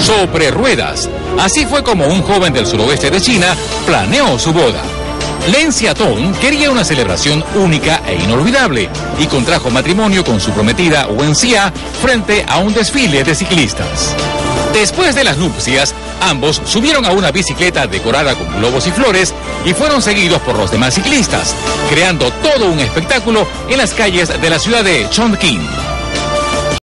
sobre ruedas. Así fue como un joven del suroeste de China planeó su boda. Len Xiaotong quería una celebración única e inolvidable y contrajo matrimonio con su prometida Wen Xia frente a un desfile de ciclistas. Después de las nupcias, ambos subieron a una bicicleta decorada con globos y flores y fueron seguidos por los demás ciclistas, creando todo un espectáculo en las calles de la ciudad de Chongqing.